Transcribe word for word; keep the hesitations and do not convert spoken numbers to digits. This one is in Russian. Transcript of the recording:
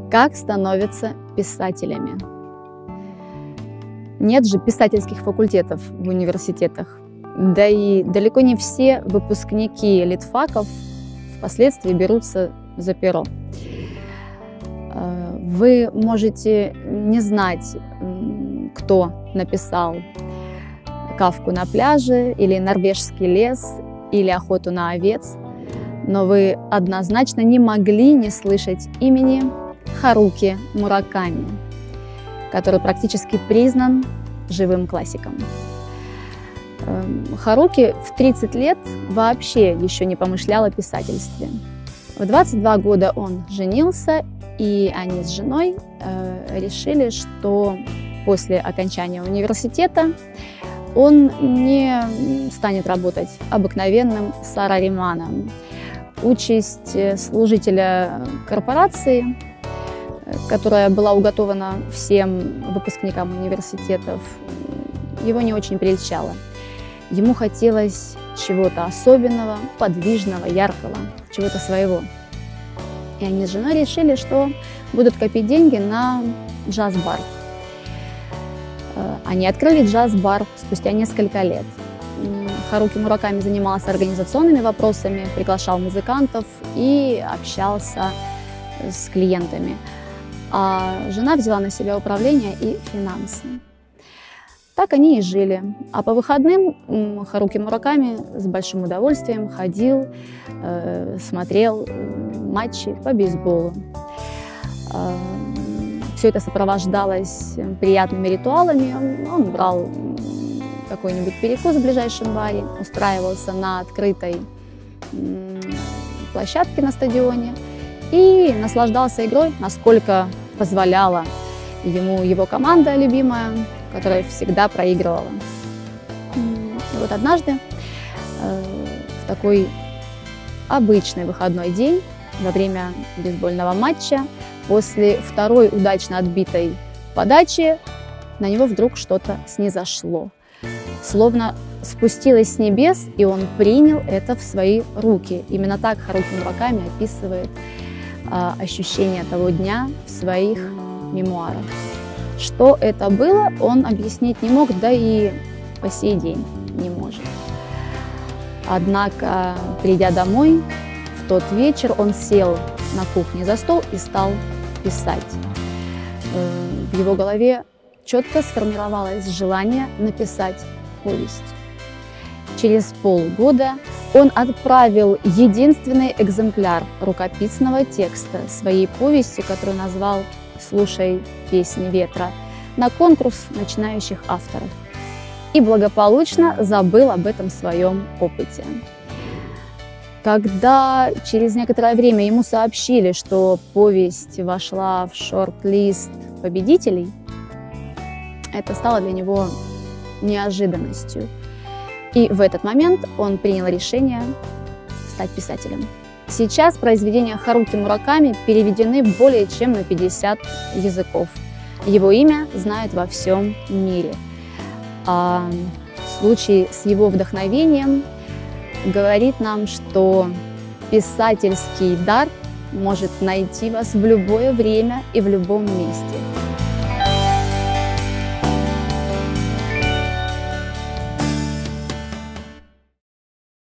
Как становятся писателями? Нет же писательских факультетов в университетах. Да и далеко не все выпускники литфаков впоследствии берутся за перо. Вы можете не знать, кто написал «Кафку на пляже» или «Норвежский лес» или «Охоту на овец», но вы однозначно не могли не слышать имени Харуки Мураками, который практически признан живым классиком. Харуки в тридцать лет вообще еще не помышлял о писательстве. В двадцать два года он женился, и они с женой э, решили, что после окончания университета он не станет работать обыкновенным сарариманом. Участь служителя корпорации, которая была уготована всем выпускникам университетов, его не очень прельщала. Ему хотелось чего-то особенного, подвижного, яркого, чего-то своего. И они с женой решили, что будут копить деньги на джаз-бар. Они открыли джаз-бар спустя несколько лет. Харуки Мураками занимался организационными вопросами, приглашал музыкантов и общался с клиентами. А жена взяла на себя управление и финансы. Так они и жили. А по выходным Харуки Мураками с большим удовольствием ходил, э, смотрел матчи по бейсболу. Э, все это сопровождалось приятными ритуалами. Он брал какой-нибудь перекус в ближайшем баре, устраивался на открытой площадке на стадионе и наслаждался игрой, насколько позволяла ему его команда любимая, которая всегда проигрывала. И вот однажды, в такой обычный выходной день, во время бейсбольного матча, после второй удачно отбитой подачи, на него вдруг что-то снизошло. Словно спустилось с небес, и он принял это в свои руки. Именно так Харуки Мураками описывает а, ощущения того дня в своих мемуарах. Что это было, он объяснить не мог, да и по сей день не может. Однако, придя домой, в тот вечер он сел на кухне за стол и стал писать. В его голове четко сформировалось желание написать повесть. Через полгода он отправил единственный экземпляр рукописного текста своей повести, которую назвал «Слушай песни ветра», на конкурс начинающих авторов и благополучно забыл об этом своем опыте. Когда через некоторое время ему сообщили, что повесть вошла в шорт-лист победителей, это стало для него неожиданностью. И в этот момент он принял решение стать писателем. Сейчас произведения Харуки Мураками переведены более чем на пятьдесят языков. Его имя знают во всем мире. А случай с его вдохновением говорит нам, что писательский дар может найти вас в любое время и в любом месте.